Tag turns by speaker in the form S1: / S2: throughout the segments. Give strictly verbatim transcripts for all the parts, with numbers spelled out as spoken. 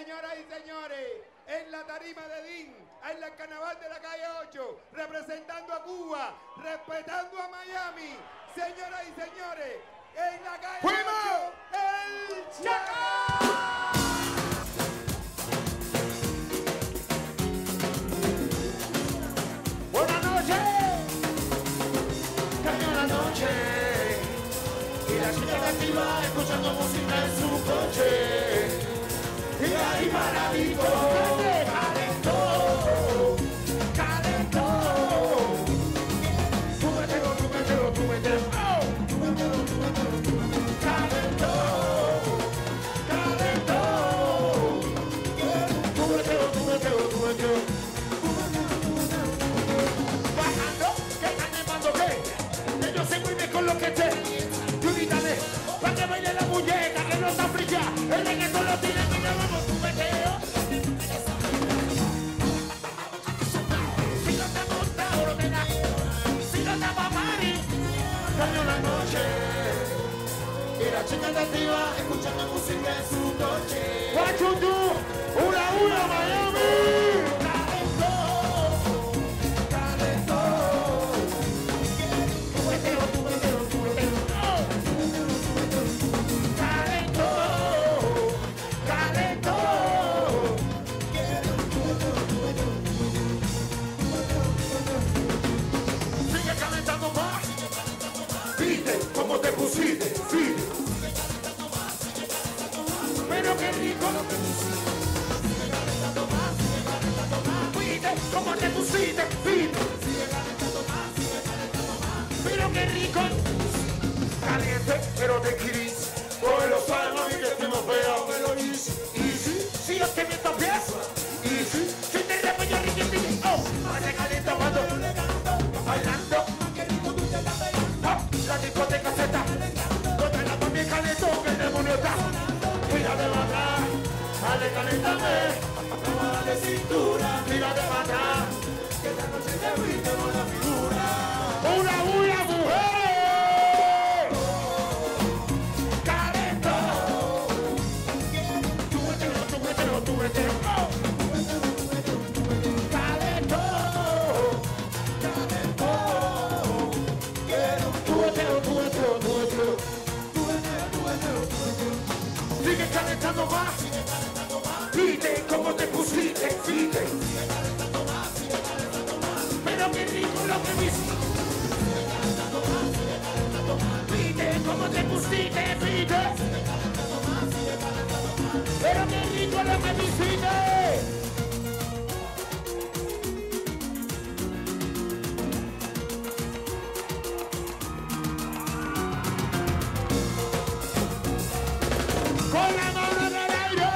S1: Señoras y señores, en la tarima de D I N, en el carnaval de la calle ocho, representando a Cuba, respetando a Miami, señoras y señores, en la calle ocho, el Chacal.
S2: Buenas noches, cayó la noche y la chica activa escuchando música en su coche y ahí paradito calentó, calentó. Tú meteo, tú meteo, tú meteo, tú meteo, tú meteo, tú meteo. Calentó, calentó. Tú meteo, tú meteo, tú meteo. Ellos se mueven con lo que te grítale, pa' que baile la muñeca, que no está fría. El reggaetón lo tiene, mira, vamos, tú meteo. Si no te gusta, oro me da. Si no te va a party, cayó la noche y la chica está activa, escuchando música en su coche. What you do? Una, una, Miami. ¿Cómo te pusiste? Sí. Pero qué rico lo que pusiste. Viste cómo te pusiste. Viste. Pero qué rico. Caliente, pero te querís. Coge los palmas y que te nos vea. Pero easy, easy. Si yo te meto pies. Easy. Si te repello riquitito. Oh, más se calienta cuando bailando. La discoteca se está, otra la pa' mi calentón, que el demonio está. Tira de matar, dale calentame, toma de cintura, tira de matar, que esta noche te viste con la figura. ¡Una bulla, mujer! ¡Calento! Tú metelo, tú metelo, tú metelo. ¡Calento! ¡Calento! Sigue calentando más, pide cómo te pusiste, pide. Pero qué rico lo que viste. Pide cómo te pusiste, pide. Pero qué rico lo que viste. Con la mano en el aire.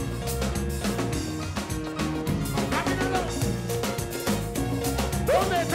S2: Caminando. ¿Dónde está?